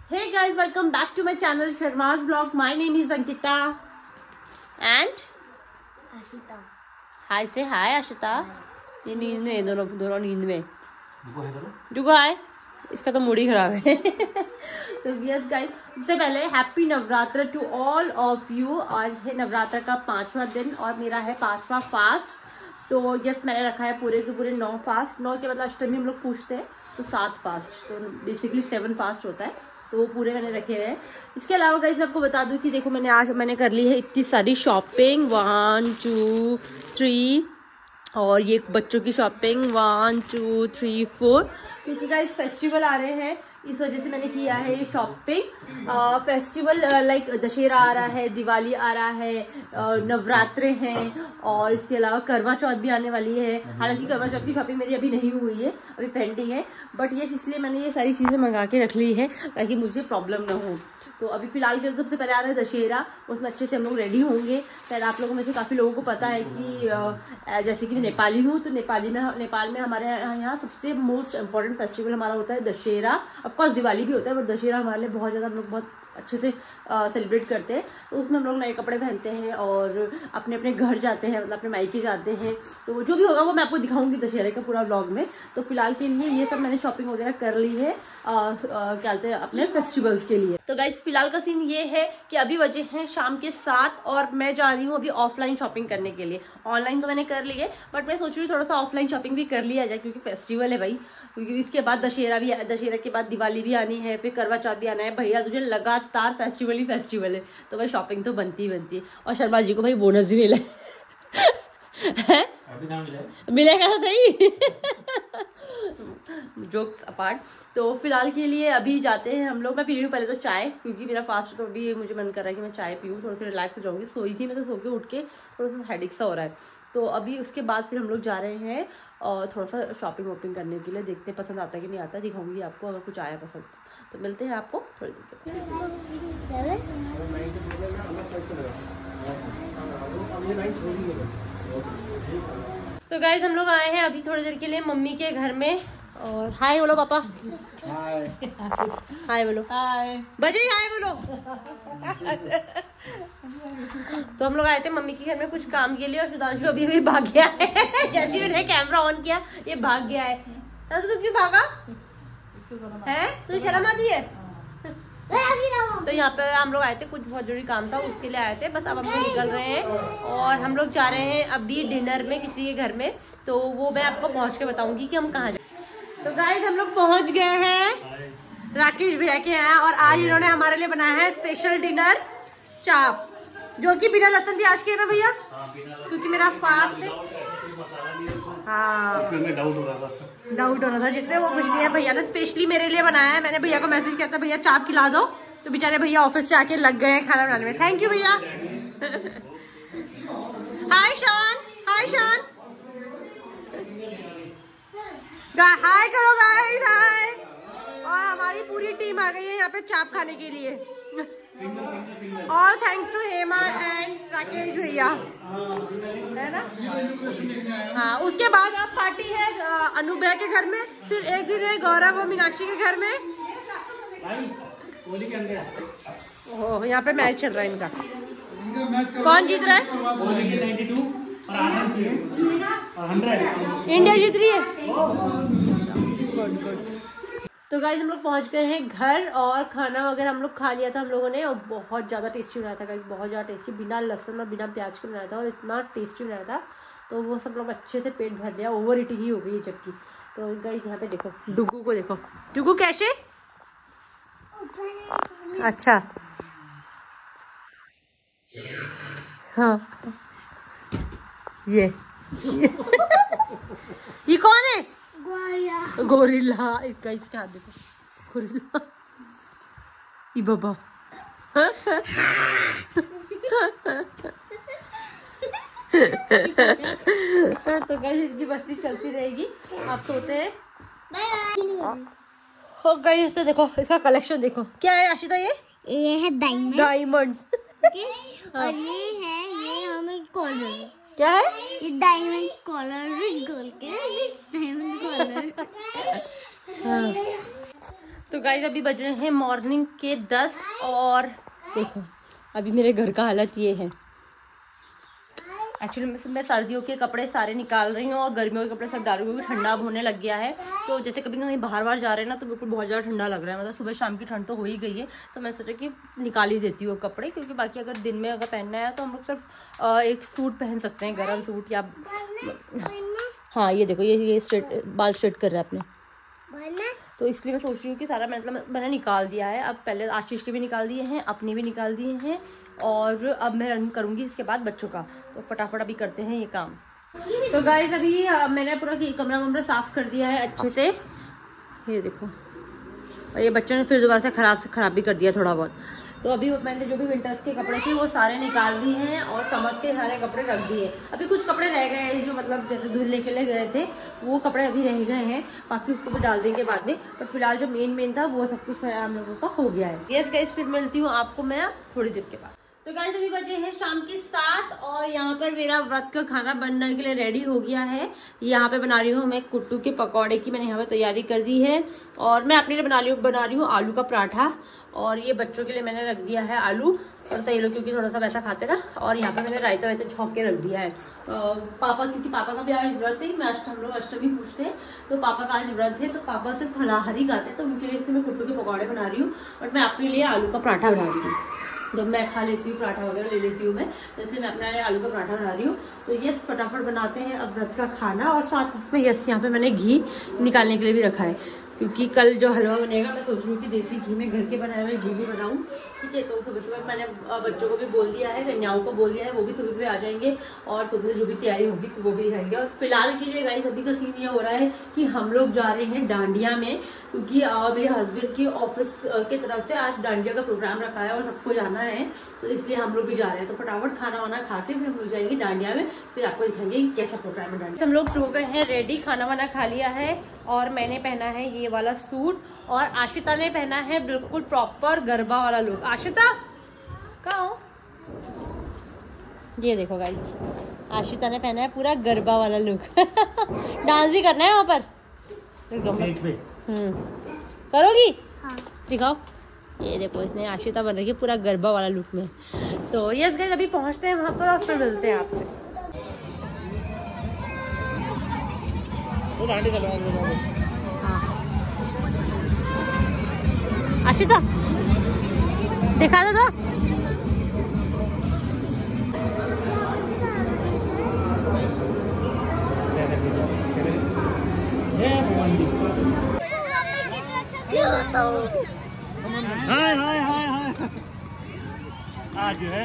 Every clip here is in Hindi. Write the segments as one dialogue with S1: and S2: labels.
S1: Hey guys, welcome back to my channel Sharma's Vlog. My name is Ankita and
S2: Ashita.
S1: Hi, say hi Ashita. ये नींद में दोनों नींद में। डुगो हाय। इसका तो मूड ही खराब है। तो यस गाइस, सबसे पहले happy Navratra to all of you. आज है नवरात्र का 5वां दिन और मेरा है 5वां फास्ट। तो यस, मैंने रखा है पूरे के पूरे 9 फास्ट। 9 के मतलब अष्टमी हम लोग पूछते हैं तो 7 फास्ट, तो बेसिकली 7 फास्ट होता है, तो वो पूरे मैंने रखे हैं। इसके अलावा गाइस मैं आपको बता दूं कि देखो मैंने कर ली है इतनी सारी शॉपिंग, 1 2 3, और ये बच्चों की शॉपिंग 1 2 3 4, क्योंकि गाइस फेस्टिवल आ रहे हैं इस वजह से मैंने किया है ये शॉपिंग। फेस्टिवल लाइक दशहरा आ रहा है, दिवाली आ रहा है, नवरात्रे हैं, और इसके अलावा करवा चौथ भी आने वाली है। हालांकि करवा चौथ की शॉपिंग मेरी अभी नहीं हुई है, अभी पेंडिंग है, बट ये इसलिए मैंने ये सारी चीजें मंगा के रख ली है ताकि मुझे प्रॉब्लम ना हो। तो अभी फिलहाल के सबसे पहले आ रहा है दशहरा, उसमें अच्छे से हम लोग रेडी होंगे। शायद आप लोगों में से काफी लोगों को पता है कि जैसे कि मैं नेपाली हूँ, तो नेपाल में हमारे यहाँ सबसे मोस्ट इम्पोर्टेंट फेस्टिवल हमारा होता है दशहरा। ऑफकोर्स दिवाली भी होता है, बट दशहरा हमारे लिए बहुत ज्यादा हम लोग बहुत अच्छे से सेलिब्रेट करते हैं। तो उसमें हम लोग नए कपड़े पहनते हैं और अपने अपने घर जाते हैं, मतलब अपने मायके जाते हैं। तो जो भी होगा वो मैं आपको दिखाऊंगी दशहरे का पूरा व्लॉग में। तो फिलहाल के लिए ये सब मैंने शॉपिंग वगैरह कर ली है क्या कहते हैं अपने फेस्टिवल्स के लिए। तो गाइस फिलहाल का सीन ये है कि अभी बजे हैं शाम के 7 और मैं जा रही हूँ अभी ऑफलाइन शॉपिंग करने के लिए। ऑनलाइन तो मैंने कर ली है, बट मैं सोच रही हूँ थोड़ा सा ऑफलाइन शॉपिंग भी कर लिया जाए, क्योंकि फेस्टिवल है भाई। क्योंकि इसके बाद दशहरा के बाद दिवाली भी आनी है, फिर करवा चौथ भी आना है। भैया तुझे लगातार फेस्टिवल ही फेस्टिवल है, तो भाई शॉपिंग तो बनती ही बनती है। और शर्मा जी को भाई बोनस भी मिला है। मिलेगा तो सही। Jokes apart. तो फिलहाल के लिए अभी जाते हैं हम लोग। मैं पी रही हूँ पहले तो चाय, क्योंकि मेरा फास्ट, तो अभी मुझे मन कर रहा है कि मैं चाय पीऊँ, थोड़ा सा रिलैक्स हो जाऊंगी। सोई थी मैं, तो सो के उठ के थोड़ा सा हेडेक सा हो रहा है। तो अभी उसके बाद फिर हम लोग जा रहे हैं और थोड़ा सा शॉपिंग वॉपिंग करने के लिए। देखते हैं पसंद आता है कि नहीं आता, दिखाऊंगी आपको अगर कुछ आया पसंद। तो मिलते हैं आपको थोड़ी देर के बाद। तो गाइस हम लोग आए हैं अभी थोड़ी देर के लिए मम्मी के घर में। और हाय बोलो पापा। हाय हाय बोलो। हाय बजे हाय बोलो। तो हम लोग आए थे मम्मी के घर में कुछ काम के लिए, और सुधांशु अभी अभी भाग गया है। जल्दी मैंने कैमरा ऑन किया, ये भाग गया है। तो तू क्यों भागा है? तुझे शर्म आती है? तो यहाँ पे हम लोग आए थे, कुछ बहुत जरूरी काम था उसके लिए आए थे। बस अब हम लोग निकल रहे हैं और हम लोग जा रहे हैं अभी डिनर में किसी के घर में। तो वो मैं आपको पहुंच के बताऊंगी कि हम कहाँ जाए। तो गाइस हम लोग पहुंच गए हैं राकेश भैया के यहाँ, और आज इन्होंने हमारे लिए बनाया है स्पेशल डिनर चाप, जो कि बिना लहसुन प्याज के है ना भैया, क्योंकि मेरा फास्ट है। हाँ डाउट हो रहा था जिसमें, वो कुछ नहीं है। भैया ने स्पेशली मेरे लिए बनाया है। मैंने भैया को मैसेज किया था भैया चाप खिला दो, तो बेचारे भैया ऑफिस से आके लग गए हैं खाना बनाने में। थैंक यू भैया। हाय शान, हाय शान, हाय करो गाइस, हाय। और हमारी पूरी टीम आ गई है यहाँ पे चाप खाने के लिए। और thanks to Hema and Rakesh भैया, है ना। हाँ, उसके बाद अब पार्टी है अनु भैया के घर में, फिर एक दिन है गौरव और मीनाक्षी के घर में। ओह, यहाँ पे मैच चल रहा है इनका। कौन जीत रहा है? इंडिया जीत रही है। Good good. तो गाइस हम लोग पहुंच गए हैं घर, और खाना वगैरह हम लोग खा लिया था हम लोगों ने, और बहुत ज़्यादा टेस्टी बनाया था गाइस, बहुत ज़्यादा टेस्टी। बिना लहसुन और बिना प्याज के बनाया था, और इतना टेस्टी बनाया था। तो वो सब लोग अच्छे से पेट भर लिया। ओवर ईटिंग ही हो गई ये चक्की। तो गाइस यहाँ पे देखो डुगू को, देखो डुगू कैसे। अच्छा हाँ, ये ये कौन है? गोरिल्ला। गाइस क्या देखो, गोरिल्ला ये बाबा। तो गाइस इनकी मस्ती चलती रहेगी। आप सोते हैं। हो गाइस तो देखो इसका कलेक्शन देखो क्या है आशिता। ये है डायमंड्स।
S2: और ये हमें कॉलर।
S1: क्या है?
S2: ये डायमंड कॉलर, रिच गर्ल के डायमंड कॉलर।
S1: तो गाइस अभी बज रहे हैं मॉर्निंग के 10 और देखो अभी मेरे घर का हालत ये है। एक्चुअली मैं सर्दियों के कपड़े सारे निकाल रही हूँ और गर्मियों के कपड़े सब डाल रही हूँ क्योंकि ठंडा होने लग गया है। तो जैसे कभी कहीं बाहर जा रहे हैं ना तो बिल्कुल बहुत ज़्यादा ठंडा लग रहा है, मतलब सुबह शाम की ठंड तो हो ही गई है। तो मैं सोचा कि निकाल ही देती हूँ कपड़े, क्योंकि बाकी अगर दिन में अगर पहनना है तो हम लोग सिर्फ एक सूट पहन सकते हैं, गर्म सूट या हाँ ये देखो ये स्ट्रेट बाल स्ट्रेट कर रहा है अपने, तो इसलिए मैं सोच रही हूँ कि सारा मतलब मैंने निकाल दिया है। अब पहले आशीष के भी निकाल दिए हैं, अपने भी निकाल दिए हैं और अब मैं रन करूँगी इसके बाद बच्चों का। तो फटाफट अभी करते हैं ये काम। तो गाइस अभी मैंने पूरा कमरा साफ कर दिया है अच्छे से, ये देखो। और ये बच्चों ने फिर दोबारा से खराब भी कर दिया थोड़ा बहुत। तो अभी मैंने जो भी विंटर्स के कपड़े थे वो सारे निकाल दिए हैं और समझ के सारे कपड़े रख दिए। अभी कुछ कपड़े रह गए हैं जो मतलब जैसे धुलने के लिए गए थे वो कपड़े अभी रह गए हैं, बाकी उसको भी डाल देंगे बाद में। पर फिलहाल जो मेन था वो सब कुछ हम लोगों का हो गया है। यस गाइस फिर मिलती हूँ आपको मैं थोड़ी देर के बाद। तो गाइस अभी बजे हैं शाम के 7 और यहाँ पर मेरा व्रत का खाना बनने के लिए रेडी हो गया है। यहाँ पे बना रही हूँ मैं कुट्टू के पकौड़े की, मैंने यहाँ पे तैयारी कर दी है। और मैं अपने लिए बना रही हूँ आलू का पराठा, और ये बच्चों के लिए मैंने रख दिया है आलू और सही लोग क्योंकि थोड़ा सा वैसा खाते ना। और यहाँ पे मैंने रायता वायता छौंक के रख दिया है। क्योंकि पापा का भी आज व्रत है, हम लोग अष्टमी पूछते हैं तो पापा का आज व्रत है, तो पापा सिर्फ फलाहारी खाते हैं, तो उनके लिए मैं कुट्टू के पकौड़े बना रही हूँ और मैं अपने लिए आलू का पराठा बना रही हूँ। तो मैं खा लेती हूँ पराठा वगैरह ले लेती हूँ मैं, जैसे मैं अपना आलू का पराठा बना रही हूँ। तो यस फटाफट बनाते हैं अब व्रत का खाना। और साथ में यस यहाँ पे मैंने घी निकालने के लिए भी रखा है, क्योंकि कल जो हलवा बनेगा मैं सोच रही हूँ कि देसी घी में घर के बनाए हुए घी भी बनाऊँ, ठीक है। तो सुबह मैंने बच्चों को भी बोल दिया है, कन्याओं को बोल दिया है, वो भी सुबह आ जाएंगे और सुबह जो भी तैयारी होगी वो भी रहेंगे। और फिलहाल के लिए गाइस अभी का सीन ये हो रहा है कि हम लोग जा रहे हैं डांडिया में, क्योंकि मेरे हस्बैंड की ऑफिस की तरफ से आज डांडिया का प्रोग्राम रखा है और सबको जाना है, तो इसलिए हम लोग भी जा रहे हैं। तो फटाफट खाना वाना खा के फिर हम लोग जाएंगे डांडिया में, फिर आपको दिखाएंगे कि कैसा प्रोग्राम है डांडिया। हम लोग हो गए हैं रेडी, खाना वाना खा लिया है और मैंने पहना है ये वाला सूट और आशिता ने पहना है बिल्कुल प्रॉपर गरबा वाला लुक। आशिता कहाँ हो? ये देखो गाइस आशिता ने पहना है पूरा गरबा वाला लुक। डांस भी करना है वहाँ पर, करोगी? हाँ। दिखाओ, ये देखो इसने आशिता बन रही है पूरा गरबा वाला लुक में। तो यस गाइस अभी पहुँचते हैं वहाँ पर और फिर मिलते हैं आपसे। आशिता दिखा दो तो।
S3: हाय हाय हाय हाय आज है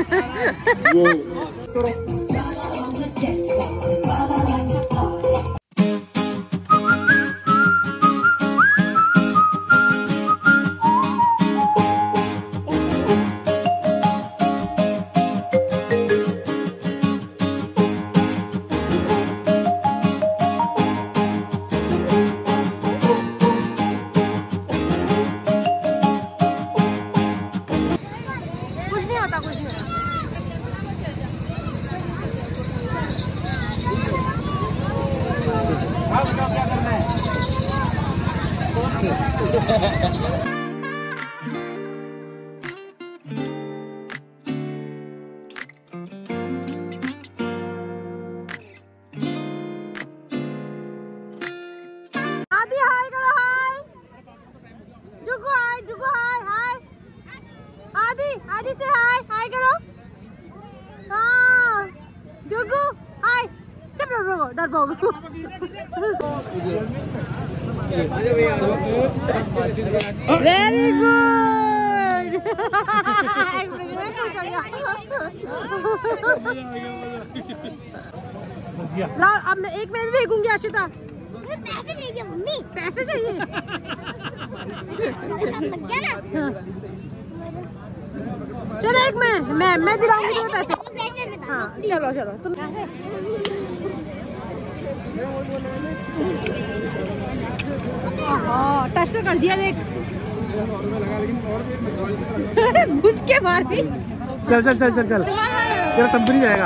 S1: आदि से हाय करो। हाँ जुगू हाय, चुप रहो डरपोक। Very good. ला अब मैं एक मैं भी फेंकूंगी आशिता।
S2: पैसे चाहिए मम्मी,
S1: पैसे चाहिए। चलो एक मैं दिलाऊंगी तुम्हें पैसे। हाँ चलो चलो तुम टच तो कर दिया देख। घुस के मार भी।
S3: चल चल चल चल चल तेरा तब नहीं जाएगा।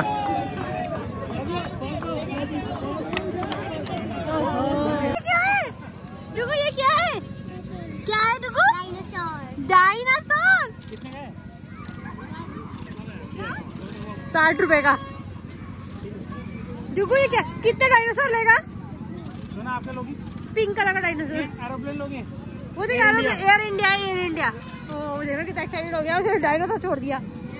S1: देखो ये क्या है, क्या है? डायनासोर।
S3: कितने का है?
S1: 60 रुपए का। जुगू ये क्या, कितने डायनासोर लेगा?
S3: ना आपके लोगी
S1: पिंक कलर का डायनासोर।
S3: एरोप्लेन लोगे?
S1: वो देख एयर इंडिया, एयर इंडिया। ओ देखो कितना एक्साइटेड हो गया, उसे डायनासोर छोड़ दिया।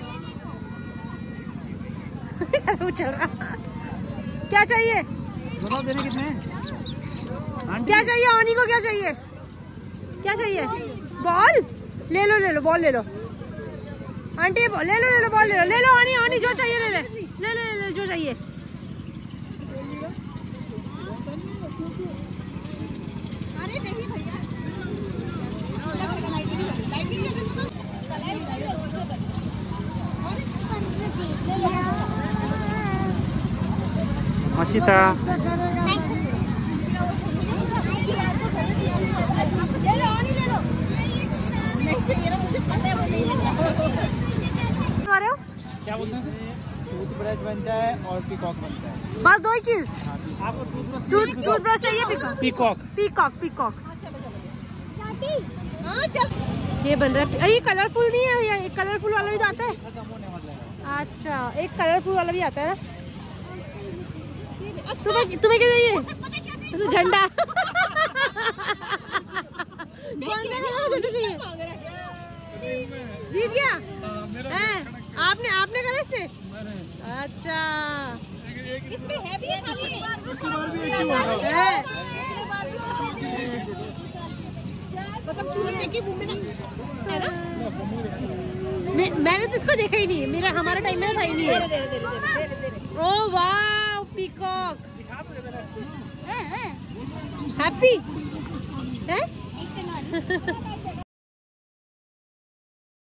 S1: वो चल रहा। क्या चाहिए?
S3: बताओ देने कितने हैं?
S1: क्या चाहिए आनी को? क्या चाहिए? क्या चाहिए? बॉल ले लो, ले लो बॉल ले लो। आंटी ले लो, ले लो बॉल ले लो, ले लो आनी, आनी जो चाहिए ले ले, ले ले ले जो चाहिए। अरे नहीं भैया,
S3: मशीता क्या बोलते हैं? टूथब्रश बनता है और पीकॉक बनता है।
S1: बस दो ही चीज।
S3: आपको
S1: टूथब्रश चाहिए?
S3: पीकॉक।
S1: Peacock, peacock. ये बन रहा है। अरे ये कलरफुल नहीं है, ये कलरफुल वाला भी तो आता है। अच्छा एक कलरफुल वाला भी आता है। तुम्हें क्या चाहिए? झंडा। जीत गया है? आपने करा इससे? अच्छा इसमें है भी मतलब तूने देखी मूवी ना, है ना? मैंने तो इसको देखा ही नहीं है, मेरा हमारा टाइम में था ही नहीं है। ओ वाह पीकॉक हैप्पी है।